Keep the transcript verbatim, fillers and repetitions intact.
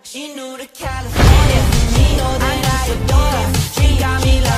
She knew the California for me, know that I adore her. She got me like